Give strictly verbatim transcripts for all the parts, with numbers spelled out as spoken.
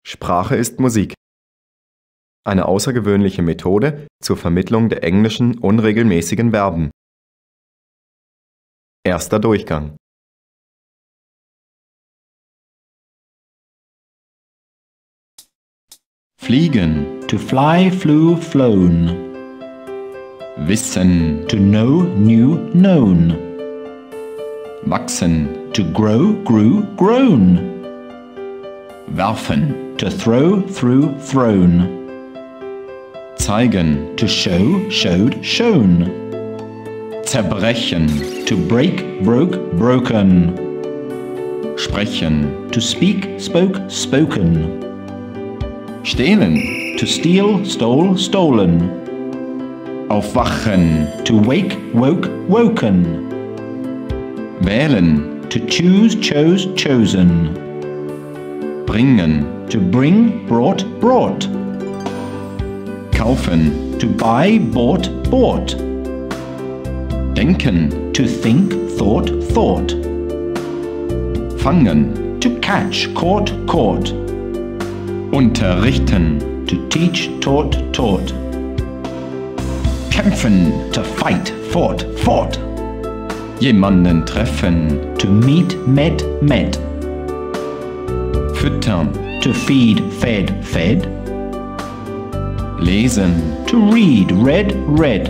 Sprache ist Musik. Eine außergewöhnliche Methode zur Vermittlung der englischen unregelmäßigen Verben. Erster Durchgang. Fliegen, To fly, flew, flown. wissen, To know, knew, known. wachsen, To grow, grew, grown. werfen, To throw, threw, thrown. zeigen, To show, showed, shown. zerbrechen, To break, broke, broken. sprechen, To speak, spoke, spoken. stehlen, To steal, stole, stolen. aufwachen, To wake, woke, woken. wählen, To choose, chose, chosen. bringen, To bring, brought, brought. kaufen, To buy, bought, bought. denken, To think, thought, thought. fangen, To catch, caught, caught. unterrichten, To teach, taught, taught. kämpfen, To fight, fought, fought. jemanden treffen, To meet, met, met. füttern, To feed, fed, fed. lesen, To read, read, read.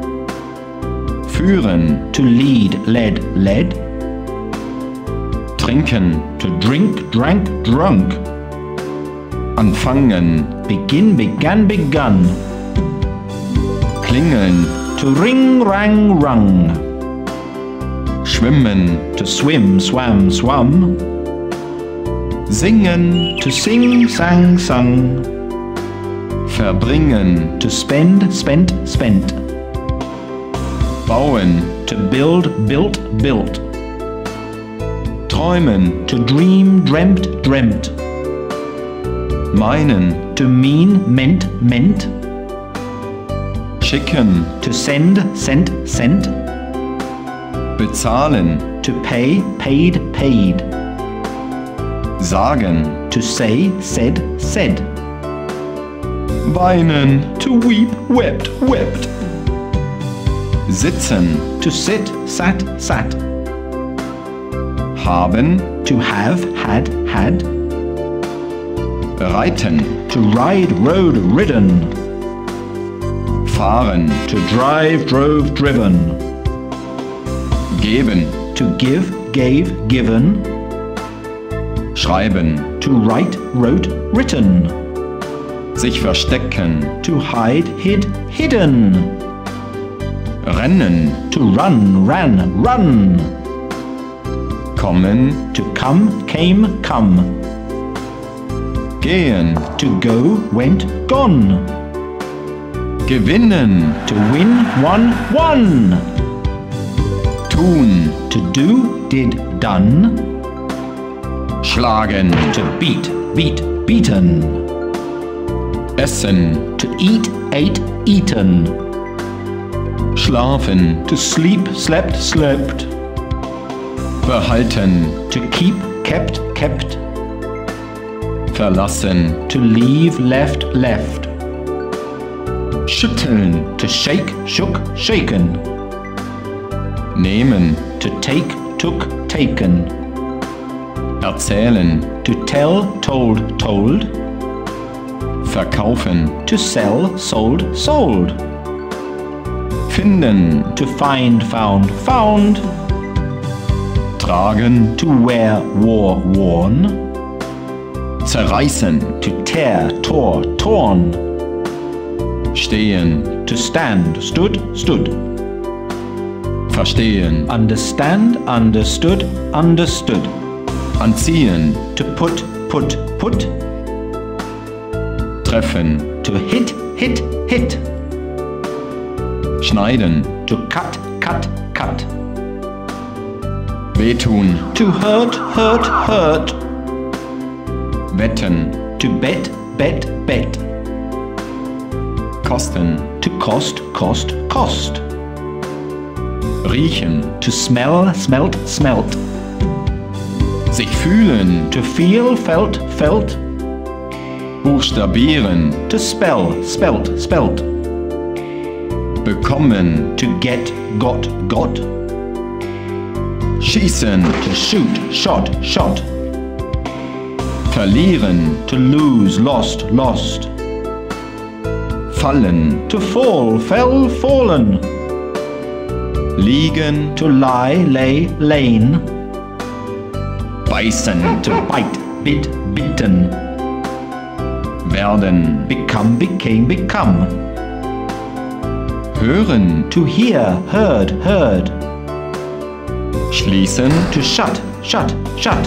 führen, To lead, led, led. trinken, To drink, drank, drunk. anfangen, Begin, began, begun. klingeln, To ring, rang, rung. schwimmen, To swim, swam, swum. singen, To sing, sang, sung. verbringen, To spend, spent, spent. bauen, To build, built, built. träumen, To dream, dreamt, dreamt. meinen, To mean, meant, meant. schicken, To send, sent, sent. bezahlen, To pay, paid, paid. sagen, To say, said, said. weinen, To weep, wept, wept. sitzen, To sit, sat, sat. haben, To have, had, had. reiten, To ride, rode, ridden. fahren, To drive, drove, driven. geben, To give, gave, given. schreiben, To write, wrote, written. sich verstecken, To hide, hid, hidden. rennen, To run, ran, run. kommen, To come, came, come. gehen, To go, went, gone. gewinnen, To win, won, won. tun, To do, did, done. schlagen, To beat, beat, beaten. essen, To eat, ate, eaten. schlafen, To sleep, slept, slept. behalten, To keep, kept, kept. verlassen, To leave, left, left. schütteln, To shake, shook, shaken. nehmen, To take, took, taken. erzählen, To tell, told, told. verkaufen, To sell, sold, sold. finden, To find, found, found. tragen, To wear, wore, worn. zerreißen, To tear, tore, torn. stehen, To stand, stood, stood. verstehen, Understand, understood, understood. anziehen, To put, put, put. treffen, To hit, hit, hit. schneiden, To cut, cut, cut. wehtun, To hurt, hurt, hurt. wetten, To bet, bet, bet. kosten, To cost, cost, cost. riechen, To smell, smelt, smelt. sich fühlen, To feel, felt, felt. buchstabieren, To spell, spelt, spelt. bekommen, To get, got, got. schießen, To shoot, shot, shot. verlieren, To lose, lost, lost. fallen, To fall, fell, fallen. liegen, To lie, lay, lain. beißen, To bite, bit, bitten. werden, Become, became, become. hören, To hear, heard, heard. schließen, To shut, shut, shut.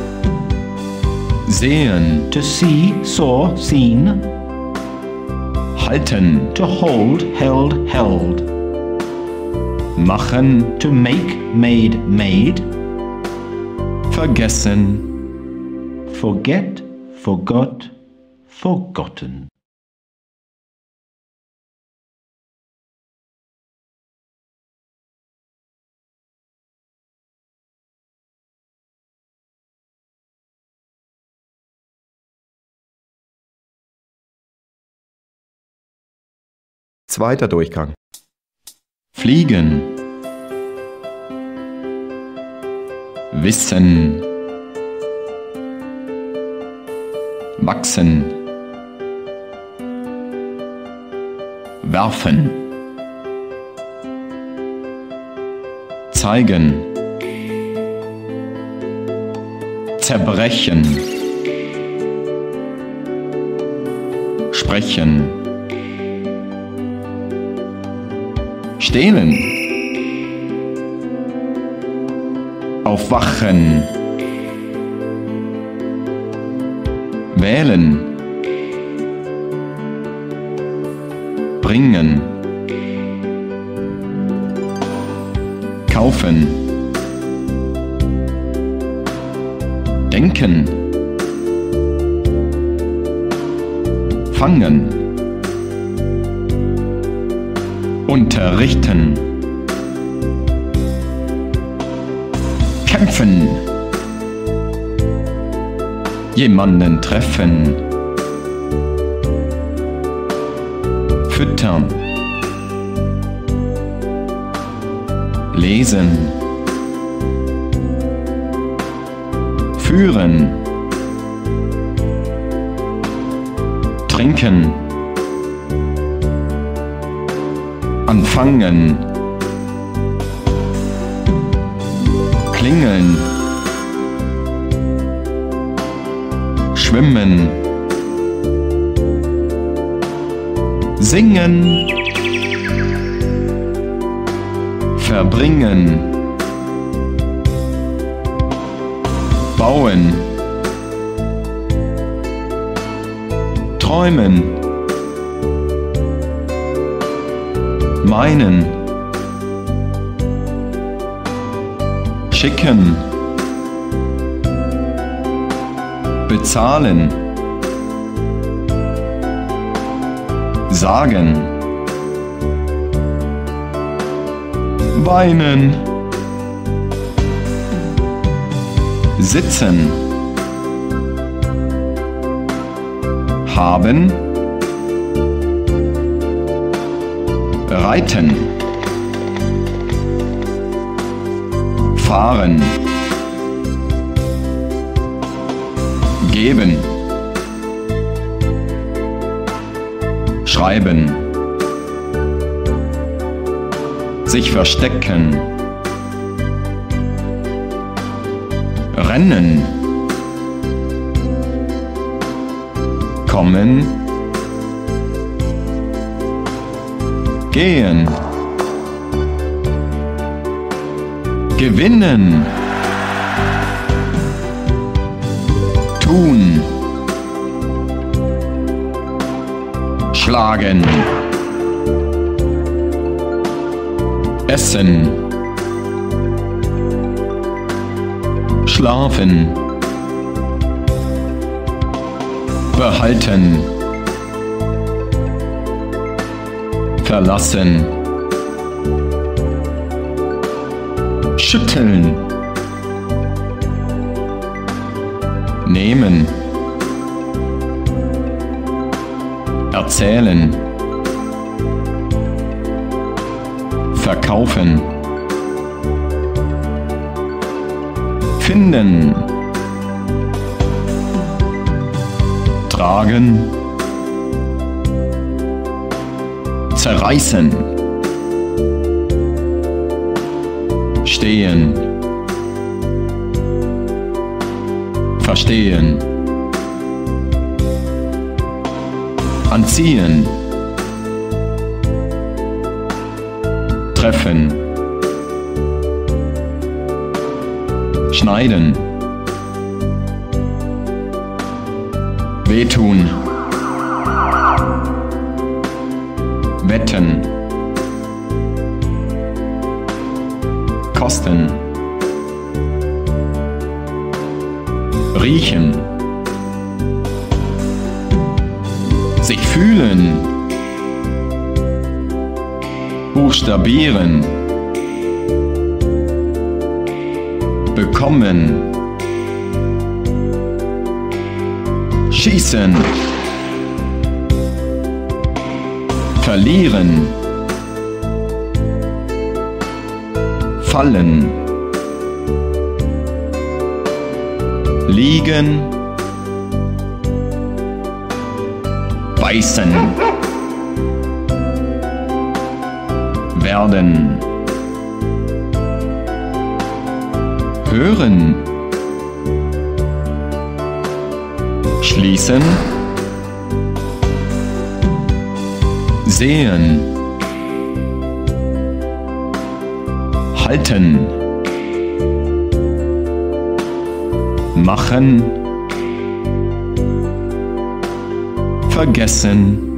sehen, To see, saw, seen. halten, To hold, held, held. machen, To make, made, made. vergessen, Forget, forgot, forgotten. Zweiter Durchgang. fliegen, wissen, wachsen, werfen, zeigen, zerbrechen, sprechen, stehlen, aufwachen, wählen, bringen, kaufen, denken, fangen, unterrichten, kämpfen, jemanden treffen, füttern, lesen, führen, trinken, anfangen, klingeln, schwimmen, singen, verbringen, bauen, träumen, meinen, schicken, bezahlen, sagen, weinen, sitzen, haben, reiten, fahren, geben, schreiben, sich verstecken, rennen, kommen, gehen, gewinnen, tun, schlagen, essen, schlafen, behalten, verlassen, schütteln, nehmen, erzählen, verkaufen, finden, tragen, zerreißen, stehen, verstehen, anziehen, treffen, schneiden, wehtun, wetten, kosten, riechen, sich fühlen, buchstabieren, bekommen, schießen, verlieren, fallen, liegen, beißen, werden, hören, schließen, sehen, halten, machen, vergessen.